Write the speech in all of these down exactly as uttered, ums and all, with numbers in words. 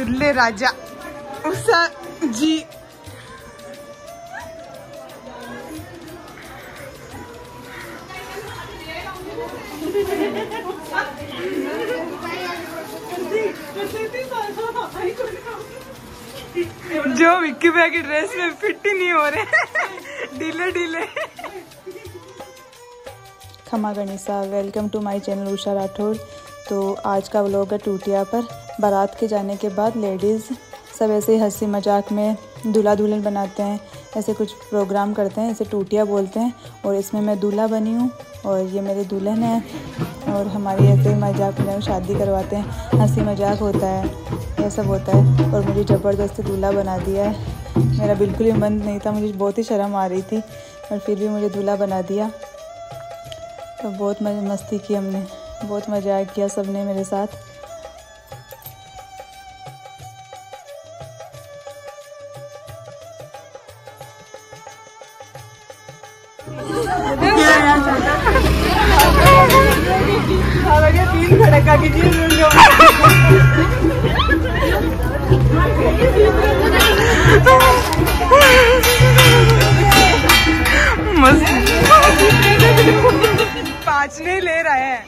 दुल्ले राजा उषा जी। जो विक्की भाई की ड्रेस में फिट ही नहीं हो रहे, ढीले ढीले। खमा गणिसा, welcome to my channel Usha Rathore. तो आज का व्लॉग है टूटिया पर। बारात के जाने के बाद लेडीज़ सब ऐसे ही हंसी मजाक में दूल्हा दुल्हन बनाते हैं, ऐसे कुछ प्रोग्राम करते हैं, इसे टूटिया बोलते हैं। और इसमें मैं दूल्हा बनी हूँ और ये मेरे दुल्हन हैं। और हमारी ऐसे ही मजाक में शादी करवाते हैं, हंसी मजाक होता है, यह सब होता है। और मुझे ज़बरदस्ती दूल्हा बना दिया है। मेरा बिल्कुल ही मन नहीं था, मुझे बहुत ही शर्म आ रही थी, और फिर भी मुझे दूल्हा बना दिया। तो बहुत मस्ती की हमने, बहुत मज़ा किया सबने मेरे साथ। तीन खड़का कीजिए। पाँच नहीं ले रहे हैं।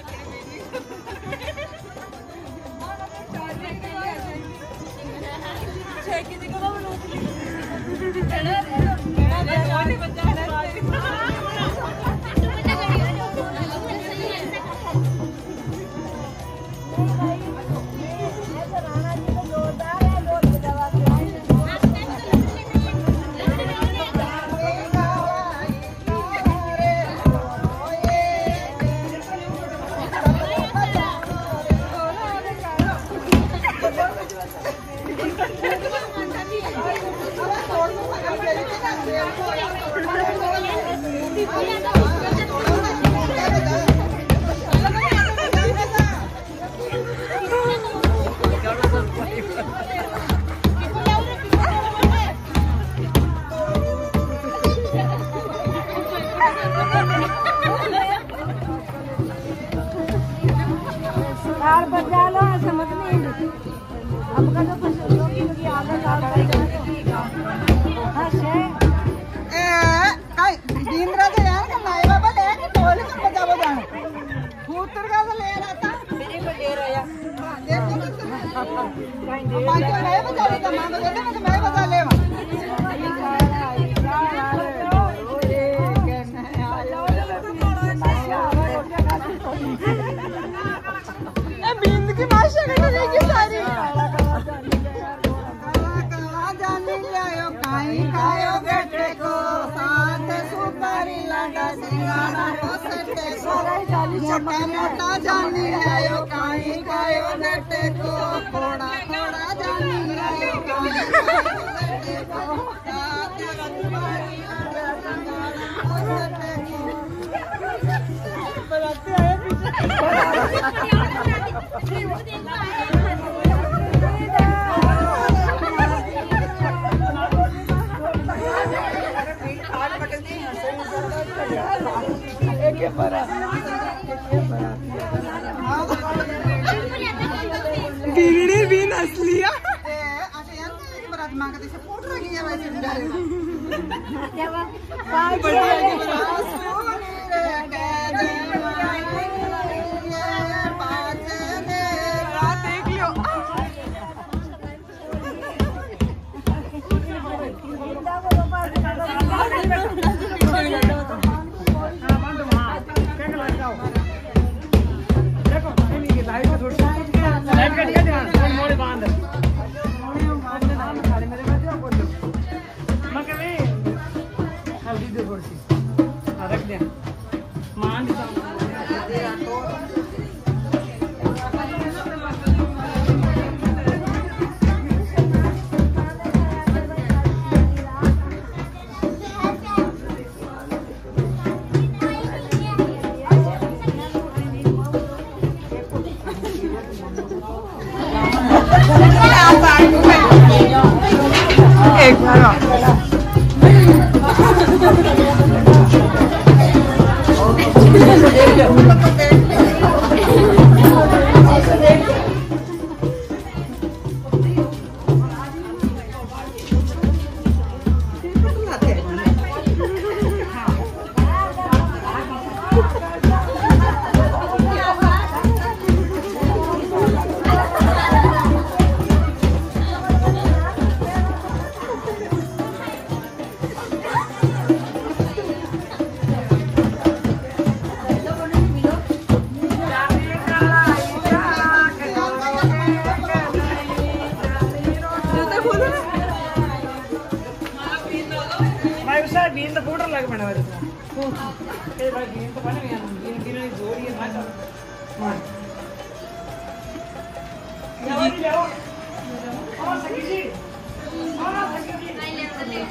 मोटा मोटा जानी आयो काई कायो नटे को थोड़ा थोड़ा जानी आयो काई नटे को बराते आए पीछे बिगड़ी भी नस्लिया बरात मांगा तो फूट रही है वैसे देख लियो। एक बार के बना हुआ देखो ये भाई बीन तो बने में बीन बीन ने जोड़ी है भाई मार जाओ जाओ और सकी जी हां सकी जी नहीं ले ले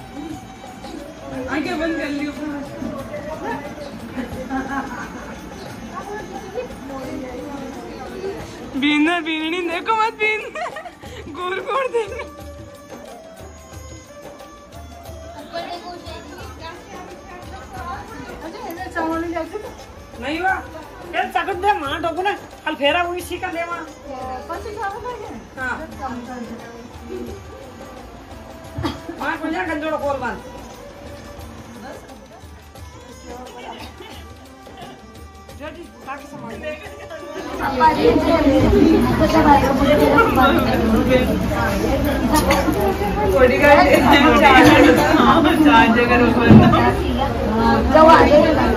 आगे बंद कर लियो बीन बीन नहीं देखो मत बीन गोल गोल देखो नहीं हुआ यार सकत दे मां डोको ना कल फेरा वो इसी का लेवा कौन सी चावल है हां मां को जा गंजोड़ कोल बंद जल्दी ताकि संभाल बॉडी का चार जगह ऊपर जाओ आ जाओ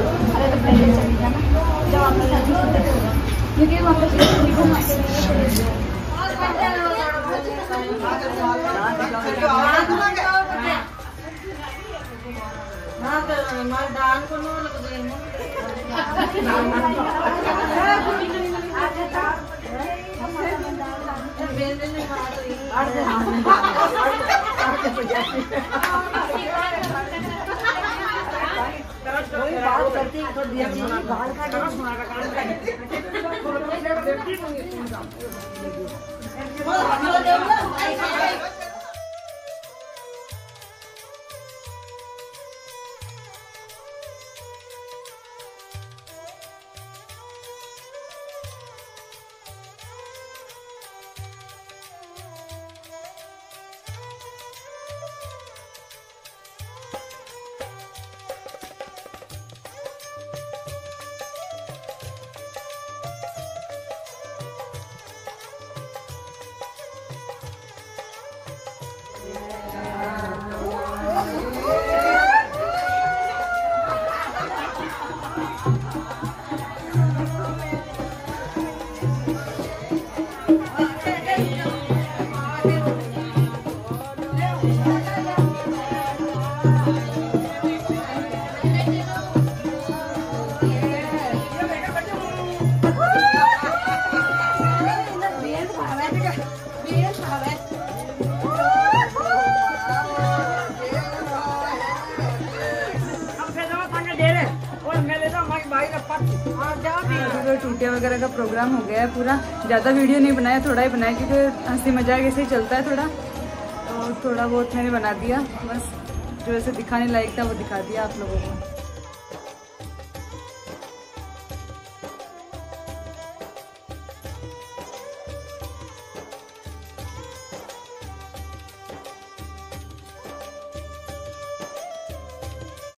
क्योंकि वहाँ पे दान को बात करती बाल का टूटिया वगैरह का प्रोग्राम हो गया है पूरा। ज़्यादा वीडियो नहीं बनाया, थोड़ा ही बनाया क्योंकि हंसी मजाक ऐसे ही चलता है थोड़ा, तो थोड़ा बहुत मैंने बना दिया बस। जो ऐसे दिखाने लायक था वो दिखा दिया आप लोगों को।